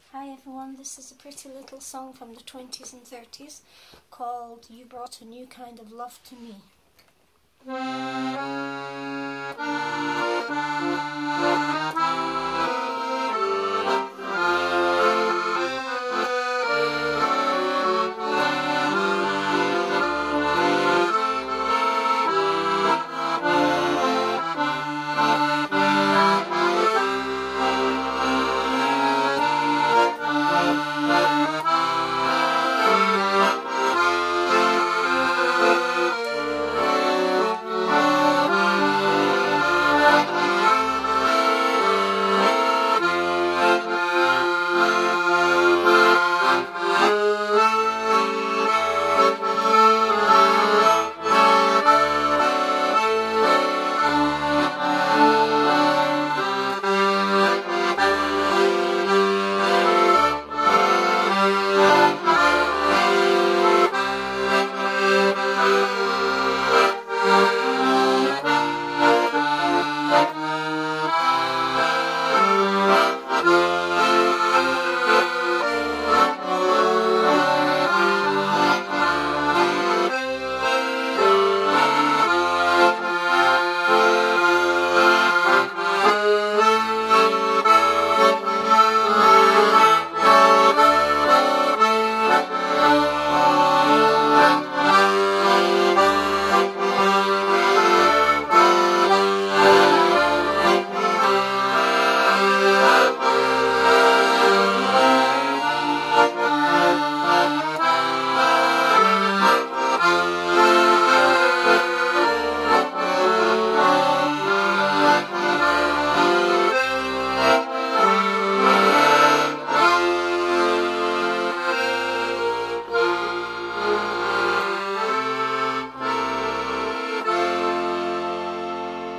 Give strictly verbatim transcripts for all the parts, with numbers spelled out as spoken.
Hi everyone, this is a pretty little song from the twenties and thirties called You Brought a New Kind of Love to Me.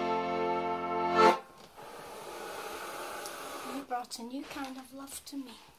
You brought a new kind of love to me.